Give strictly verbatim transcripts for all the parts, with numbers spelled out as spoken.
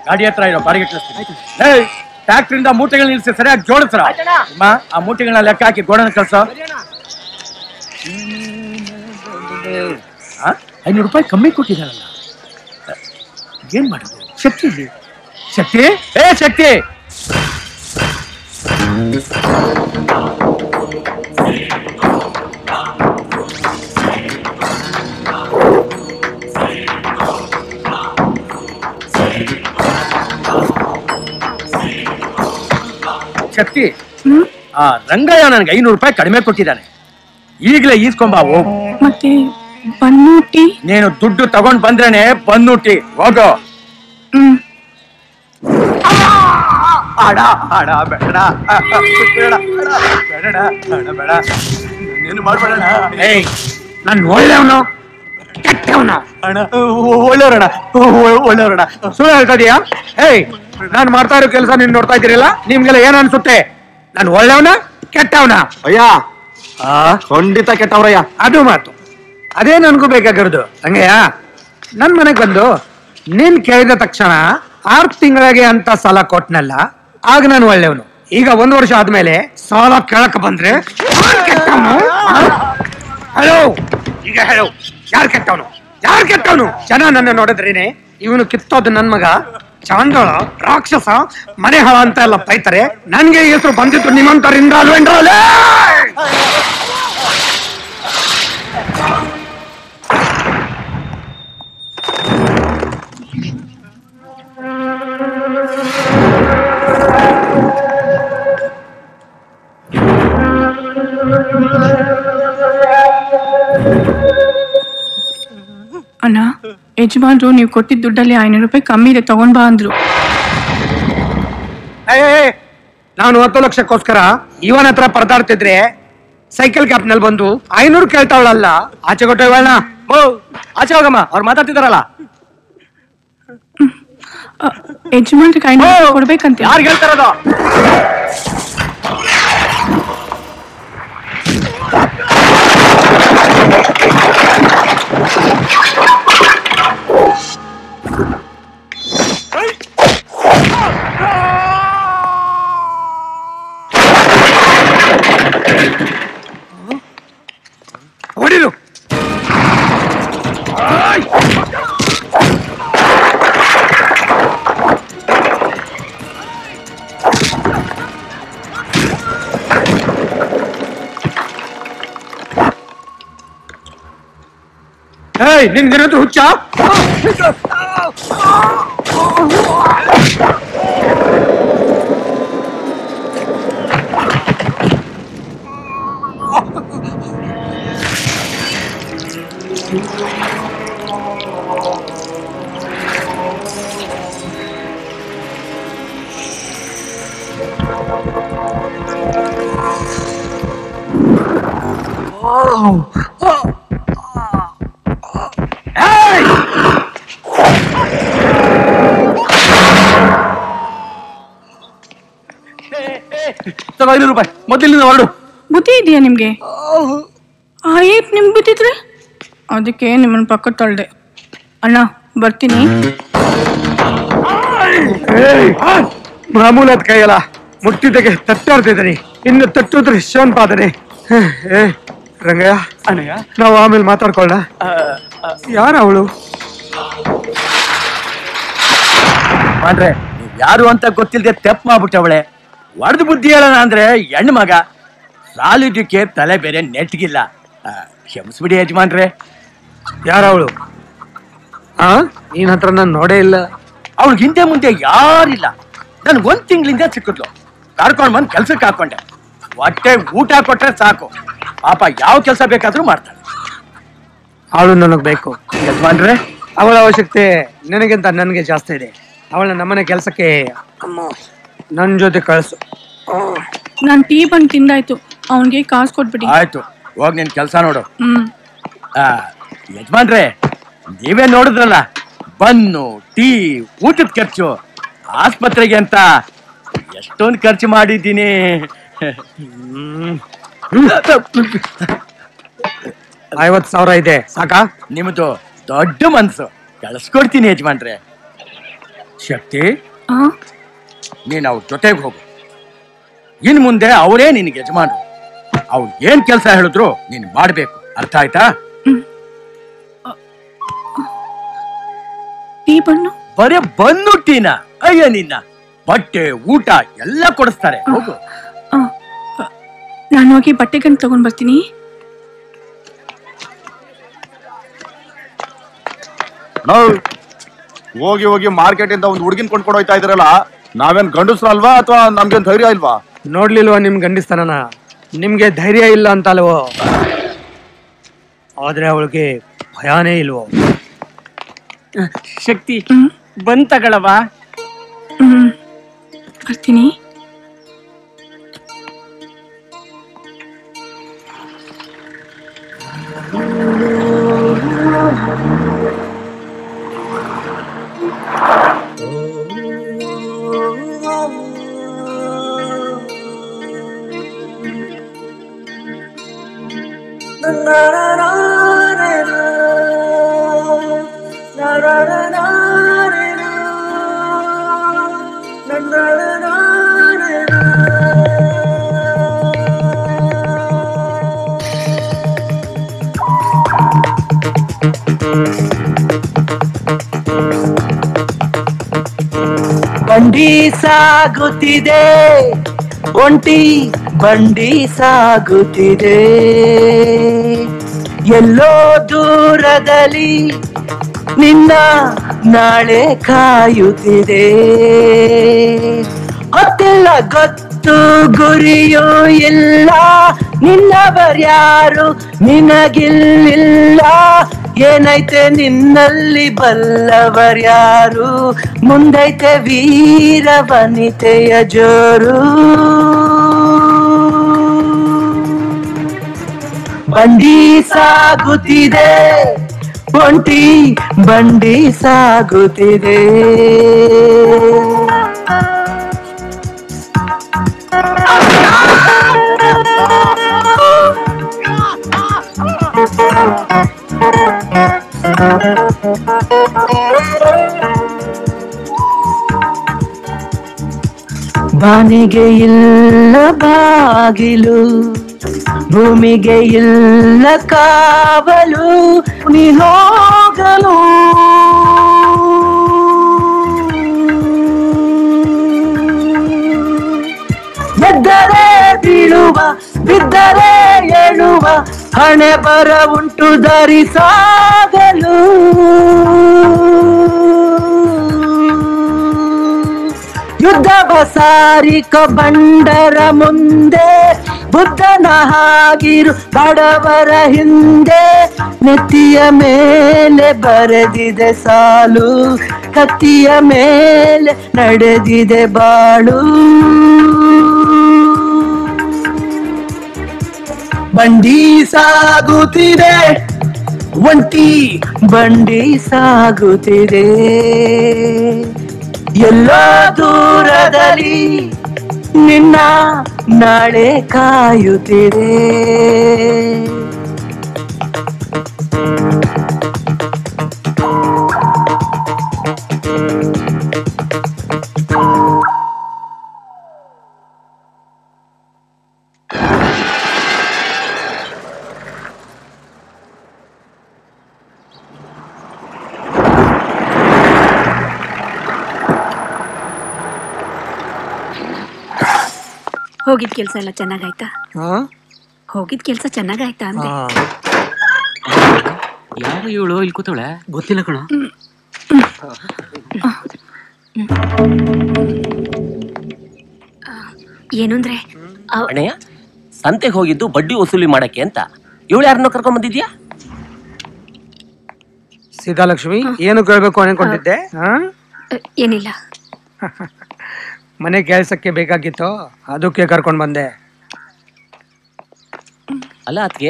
ಗಾಡಿ ಹತ್ರ ಇರೋ ಬಾಡಿಗೆ ಕಳಿಸ್ತೀನಿ. ಟ್ಯಾಕ್ಟ್ರಿಂದ ಮೂಟೆಗಳನ್ನ ನಿಲ್ಸಿ ಸರಿಯಾಗಿ ಜೋಡಿಸ್ರ ಆ ಮೂಟೆಗಳನ್ನ ಲೆಕ್ಕ ಹಾಕಿ ಗೋಡನ್ ಕಳ್ಸೋ. ಐನೂರು ರೂಪಾಯಿ ಕಮ್ಮಿ ಕೊಟ್ಟಿದ್ದಾರಲ್ಲ, ಏನ್ ಮಾಡೋದು? ಶಕ್ತಿ ಶಕ್ತಿ ಏ ಶಕ್ತಿ ಶಕ್ತಿ, ಆ ರಂಗಯ್ಯ ನನಗೆ ಐನೂರು ರೂಪಾಯಿ ಕಡಿಮೆ ಕೊಟ್ಟಿದ್ದಾನೆ, ಈಗಲೇ ಈಸ್ಕೊಂಬಾ ಹೋಗು. ಮತ್ತೆ ಬನ್ನೂಟಿ ನೀನು ದುಡ್ಡು ತಗೊಂಡ್ ಬಂದ್ರೇನೆ ಬನ್ನೂಟಿ ಹೋಗೋ. ಹ್ಮ್ ಆಡ ಆಡ ಬೇಡ ಬೇಡ ಬೇಡ ಬೇಡ ನೀನು ಮಾಡ್ಬೇಡ. ಏಯ್ ನಾನು ಒಳ್ಳೆಯವನು ಕೆಟ್ಟವನು? ಅಣ್ಣ ಒಳ್ಳೆಯವರಣ ಒಳ್ಳೆಯವರಣ. ಸುಳ್ಳು ಹೇಳ್ತಾ ಇದೀಯಾ? ಏಯ್ ನಾನು ಮಾಡ್ತಾ ಇರೋ ಕೆಲಸ ನೀನ್ ನೋಡ್ತಾ ಇದ್ದೀರಲ್ಲ, ನಿಮ್ಗೆಲ್ಲ ಏನ್ ಅನ್ಸುತ್ತೆ? ನಾನು ಒಳ್ಳೆಯವನ ಕೆಟ್ಟವನ? ಅಯ್ಯ ಖಂಡಿತ ಕೆಟ್ಟವ್ರಯ್ಯ. ಅದು ಮಾತು, ಅದೇ ನನ್ಗೂ ಬೇಕಾಗಿರೋದು. ಹಂಗಯ್ಯ ನನ್ ಮನೆಗ್ ಬಂದು ನೀನ್ ಕೇಳಿದ ತಕ್ಷಣ ಆರ್ ತಿಂಗಳಿಗೆ ಅಂತ ಸಾಲ ಕೊಟ್ನಲ್ಲ, ಆಗ ನಾನು ಒಳ್ಳೆಯವನು. ಈಗ ಒಂದ್ ವರ್ಷ ಆದ್ಮೇಲೆ ಸಾಲ ಕೇಳಕ್ ಬಂದ್ರೆ ಹಲೋ ಈಗ ಹೇಳು, ಯಾರು ಕೆಟ್ಟವನು? ಯಾರು ಕೆಟ್ಟವನು? ಜನ ನನ್ನ ನೋಡಿದ್ರೇನೆ ಇವನು ಕಿತ್ತೋದು ನನ್ ಮಗ, ಚಾಂಡಾಳ, ರಾಕ್ಷಸ, ಮನೆ ಹಾಳ ಅಂತ ಎಲ್ಲ ಬೈತಾರೆ. ನನ್ಗೆ ಹೆಸರು ಬಂದಿತ್ತು ನಿಮ್ಮಂತರಿಂದ ಅಲ್ವೇನ್ರಲ್ಲ? ಅಣ್ಣ, ಯಜಮಾನ್ರು ನೀವು ಕೊಟ್ಟಿದ್ದ ದುಡ್ಡಲ್ಲಿ ಐನೂರು ರೂಪಾಯಿ ಕಮ್ಮಿ ಇದೆ, ತಗೊಂಡ್ ಬಾ ಅಂದ್ರು. ನಾನು ಹತ್ತು ಲಕ್ಷಕ್ಕೋಸ್ಕರ ಇವನ ಹತ್ರ ಪರದಾಡ್ತಿದ್ರೆ ಸೈಕಲ್ ಕ್ಯಾಪ್ ನಲ್ಲಿ ಬಂದು ಐನೂರು ಕೇಳ್ತಾವಳಲ್ಲ, ಆಚೆ ಕೊಟ್ಟ ಇವಳನ್ನ. ಓ ಆಚೆ ಹೋಗಮ್ಮ, ಅವ್ರು ಮಾತಾಡ್ತಿದಾರಲ್ಲ. ಯಜಮಾನ್ರಿಗೆ ಐನೂರು ಕೊಡ್ಬೇಕಂತ ಯಾರು ಹೇಳ್ತಾರದು? ಹೊಡಿರು. ಏಯ್ ನಿನ್ಗೇನಾದ್ರು ಹುಚ್ಚ? ಐನೂರು ರೂಪಾಯಿ ಮೊದಲಿಂದ ಹೊರಡು. ಬುದ್ಧಿ ಇದೆಯಾ ನಿಮ್ಗೆ? ಆಯ್ತು ನಿಮ್ ಬುದ್ಧಿದ್ರೆ ಅದಕ್ಕೆ ನಿಮ್ಮನ್ನ ಪಕ್ಕ ತಳ್ದೆ. ಅಣ್ಣ ಬರ್ತೀನಿ. ಮಾಮೂಲಾದ ಕೈಯಲ್ಲ, ಮುಟ್ಟಿದ್ದಕ್ಕೆ ತಟ್ಟಾಡ್ತಿದ್ದೀನಿ, ಇನ್ನು ತಟ್ಟುದ್ರೆ ಶಿವನ್ ಪಾದನೆ. ಏ ರಂಗಯ್ಯ, ಅಣ್ಣಯ್ಯ ನಾವು ಆಮೇಲೆ ಮಾತಾಡ್ಕೊಳ್ಳ. ಯಾರ ಅವಳು? ಮಾಡ್ರೆ ಯಾರು ಅಂತ ಗೊತ್ತಿಲ್ಲದೆ ತೆಪ್ ಮಾಡ್ಬಿಟ್ಟವಳೆ. ಒಡೆದು ಬುದ್ಧಿ ಹೇಳೋಣ ಅಂದ್ರೆ ಹೆಣ್ಣು ಮಗ, ಸಾಲಿದಕ್ಕೆ ತಲೆ ಬೇರೆ ನೆಟ್ಗಿಲ್ಲ. ಕ್ಷಮಿಸ್ಬಿಡಿ ಯಜಮಾನ್ರೆ. ಯಾರವಳು? ಆ ನೀನ್ ಹತ್ರ ನಾನು ನೋಡೇ ಇಲ್ಲ. ಅವಳು ಹಿಂದೆ ಮುಂದೆ ಯಾರಿಲ್ಲ. ನನ್ಗೆ ಒಂದ್ ತಿಂಗಳಿಂದ ಸಿಕ್ಕಿದ್ಲು, ಕರ್ಕೊಂಡ್ ಬಂದ್ ಕೆಲ್ಸಕ್ಕೆ ಹಾಕೊಂಡೆ. ಹೊಟ್ಟೆ ಊಟ ಕೊಟ್ರೆ ಸಾಕು, ಪಾಪ ಯಾವ ಕೆಲಸ ಬೇಕಾದ್ರೂ ಮಾಡ್ತಾಳೆ. ಅವಳು ನನಗ್ ಬೇಕು ಯಜಮಾನ್ರೆ. ಅವಳ ಅವಶ್ಯಕತೆ ನನಗಿಂತ ನನ್ಗೆ ಜಾಸ್ತಿ ಇದೆ. ಅವಳನ್ನ ನಮ್ಮನೆ ಕೆಲ್ಸಕ್ಕೆ ನನ್ ಜೊತೆ ಕಳ್ಸು. ನಾನ್ ಟೀ ಬಂದ್ ತಿಂದಾಯ್ತು, ಅವನ್ಗೆ ಕಾಸು ಕೊಟ್ಬಿಡಿ. ಆಯ್ತು, ಹೋಗ್ ನಿನ್ ಕೆಲ್ಸ ನೋಡು. ಹ್ಮ್ ಯಜಮಾನ್ರೆ, ನೀವೇ ನೋಡಿದ್ರಲ್ಲ, ಬನ್ನು ಟೀ ಊಟದ ಖರ್ಚು, ಆಸ್ಪತ್ರೆಗೆ ಅಂತ ಎಷ್ಟೊಂದು ಖರ್ಚು ಮಾಡಿದ್ದೀನಿ. ಐವತ್ ಸಾವಿರ ಇದೆ ಸಾಕಾ? ನಿಮ್ದು ದೊಡ್ಡ ಮನ್ಸು, ಕಳಿಸ್ಕೊಡ್ತೀನಿ ಯಜಮಾನ್ರೆ. ಶಕ್ತಿ, ಆ ನೀನು ಅವ್ರ ಜೊತೆಗೆ ಹೋಗು. ಇನ್ ಮುಂದೆ ಅವರೇ ನಿನಗೆ ಯಜಮಾನರು. ಅವ್ರು ಏನ್ ಕೆಲಸ ಹೇಳಿದ್ರು ನೀನು ಮಾಡ್ಬೇಕು. ಅರ್ಥ ಆಯ್ತಾ? ಈ ಬಣ್ಣು ಬರೇ ಬನ್ನು ಟೀನ? ಅಯ್ಯ ನಿನ್ನ, ಬಟ್ಟೆ ಊಟ ಎಲ್ಲ ಕೊಡಿಸ್ತಾರೆ. ಹೋಗು. ಆ, ನಾನು ಹೋಗಿ ಬಟ್ಟೆಗಂಟು ತಗೊಂಡ್ ಬರ್ತೀನಿ. ಹೋಗಿ ಹೋಗಿ ಮಾರ್ಕೆಟ್ ಇಂದ ಒಂದು ಹುಡುಗಿನ ಕೊಂಡ್ಕೊಂಡು ಹೋಯ್ತಾ ಇದ್ರಲ್ಲ, ನಾವೇನ್ ಗಂಡಸ್ರ ಅಲ್ವಾ ಅಥವಾ ನಮ್ಗೇನ್ ಧೈರ್ಯ ಇಲ್ವಾ? ನೋಡ್ಲಿಲ್ವಾ ನಿಮ್ ಗಂಡಿಸ್ತನನ? ನಿಮ್ಗೆ ಧೈರ್ಯ ಇಲ್ಲ ಅಂತ ಅಲ್ವೋ? ಆದ್ರೆ ಅವಳಿಗೆ ಭಯಾನೇ ಇಲ್ವೋ? ಶಕ್ತಿ ಬಂದ್ ತಗಳವಾ. ಹ್ಮ್ ಬರ್ತೀನಿ. ಬಂಡಿ ಸಾಗುತ್ತಿದೆ, ಒಂಟಿ ಬಂಡಿ ಸಾಗುತ್ತಿದೆ, ಎಲ್ಲೋ ದೂರದಲ್ಲಿ ನಿನ್ನ ನಾಳೆ ಕಾಯುತ್ತಿದೆ. ಗೊತ್ತಿಲ್ಲ ಗೊತ್ತು ಗುರಿಯೂ ಇಲ್ಲ, ನಿನ್ನವರ್ಯಾರು ನಿನಗಿಲ್ಲಿಲ್ಲ. ಏನೈತೆ ನಿನ್ನಲ್ಲಿ ಬಲ್ಲವರ್ಯಾರು, ಮುಂದೈತೆ ವೀರ ವನಿತೆಯ ಜೋರು. ಬಂಡಿ ಸಾಗುತ್ತಿದೆ, ಒಂಟಿ ಬಂಡಿ ಸಾಗುತ್ತಿದೆ. ಬಾನಿಗೆ ಇಲ್ಲ ಬಾಗಿಲು, ಭೂಮಿಗೆ ಇಲ್ಲ ಕಾವಲು, ನೀನೋಗಲು ಎದ್ದರೆ ಬೀಳುವ, ಬಿದ್ದರೆ ಏಳುವ, ಹಣೆ ಬರ ಉಂಟು ದಾರಿ ಸಾಗಲು. ಯುದ್ಧ ಬಸಾರಿಕ ಬಂಡರ ಮುಂದೆ, ಬುದ್ಧನ ಹಾಗಿರು ಬಡವರ ಹಿಂದೆ. ನೆತ್ತಿಯ ಮೇಲೆ ಬರೆದಿದೆ ಸಾಲು, ಕತ್ತಿಯ ಮೇಲೆ ನಡೆದಿದೆ ಬಾಳು. ಬಂಡಿ ಸಾಗುತ್ತಿದೆ, ಒಂಟಿ ಬಂಡಿ ಸಾಗುತ್ತಿದೆ, ಎಲ್ಲೋ ದೂರದಲ್ಲಿ ನಿನ್ನ ನಾಳೆ ಕಾಯುತ್ತಿದೆ. ಹೋಗಿದ್ ಕೆಲ್ಸ ಎಲ್ಲ ಚೆನ್ನಾಗಾಯ್ತಾ? ಹೋಗಿದ್ ಕೆಲ್ಸ ಚೆನ್ನಾಗಾಯ್ತಾ ಅಂದೆ. ಯಾರು ಇವಳು ಇಲ್ಲಿ ಕೂತವಳೆ? ಗೊತ್ತಿಲ್ಲ ಕಣ. ಏನು ಅಂದ್ರೆ ಅಣ್ಣಯ್ಯ, ಸಂತೆಗೆ ಹೋಗಿದ್ದು ಬಡ್ಡಿ ವಸೂಲಿ ಮಾಡಕ್ಕೆ ಅಂತ. ಇವಳು ಯಾರನ್ನ ಕರ್ಕೊಂಡ್ ಬಂದಿದ್ಯಾ? ಸೀತಾಲಕ್ಷ್ಮಿ, ಏನು ಕೇಳ್ಬೇಕು ಅನ್ಕೊಂಡಿದ್ದೆ? ಏನಿಲ್ಲ, ಮನೆ ಕೆಲ್ಸಕ್ಕೆ ಬೇಕಾಗಿತ್ತು, ಅದಕ್ಕೆ ಕರ್ಕೊಂಡ್ ಬಂದೆ. ಅಲ್ಲ ಅದಕ್ಕೆ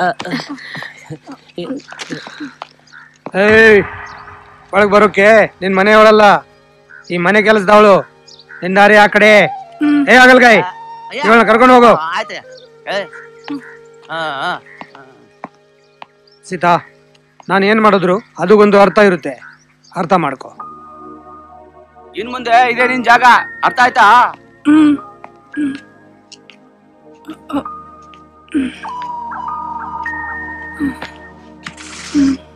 ಏಯ್, ಒಳಗ್ ಬರೋಕೆ ನಿನ್ ಮನೆ ಅವಳಲ್ಲ, ಈ ಮನೆ ಕೆಲಸದವಳು. ನಿಂದಾರಿ ಆ ಕಡೆ. ಏ ಆಗಲ್ಗಾಯ್, ಇವಳನ್ನ ಕರ್ಕೊಂಡು ಹೋಗು. ಸೀತಾ, ನಾನು ಏನ್ ಮಾಡಿದ್ರು ಅದು ಒಂದು ಅರ್ಥ ಇರುತ್ತೆ, ಅರ್ಥ ಮಾಡ್ಕೊ. ಇನ್ ಮುಂದೆ ಇದೇ ನಿನ್ ಜಾಗ, ಅರ್ಥ ಆಯ್ತಾ? ಹ್ಮ್ ಹ್ಮ್. ಹ್ಮ್. ಹ್ಮ್.